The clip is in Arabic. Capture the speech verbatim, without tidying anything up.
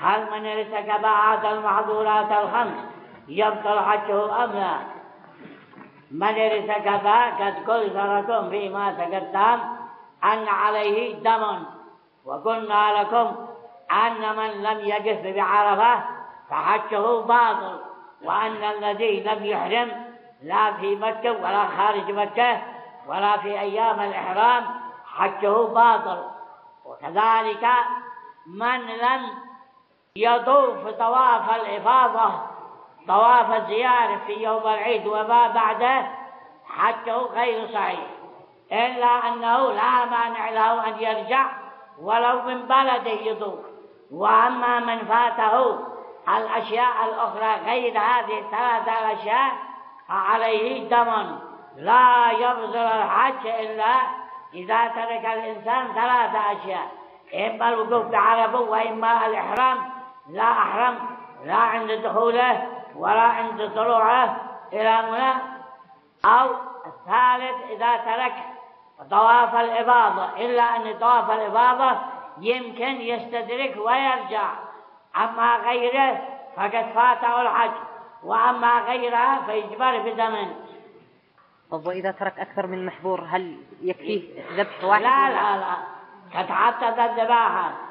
هل من ارتكب هذه المحظورات الخمس يبطل حجه أم لا؟ من ارتكب قد قلت لكم فيما تقدم أن عليه دم، وقلنا لكم أن من لم يجف بعرفة فحجه باطل، وأن الذي لم يحرم لا في مكة ولا خارج مكة ولا في أيام الإحرام حجه باطل. وكذلك من لم يطوف طواف الإفاضة طواف الزيارة في يوم العيد وما بعده حجه غير صحيح، إلا أنه لا مانع له أن يرجع ولو من بلده يطوف. وأما من فاته الأشياء الأخرى غير هذه الثلاثة الأشياء فعليه دم لا يبطل الحج إلا إذا ترك الإنسان ثلاثة أشياء: إما الوقوف بعرفة، وإما الإحرام لا أحرم لا عند دخوله ولا عند طلوعه إلى منى، أو الثالث إذا ترك طواف الإفاضة، إلا أن طواف الإفاضة يمكن يستدرك ويرجع، أما غيره فقد فاته الحج، وأما غيرها فيجبر بدم. طب وإذا ترك أكثر من محظور هل يكفيه ذبح واحد؟ لا لا لا، قد حدد الذباحة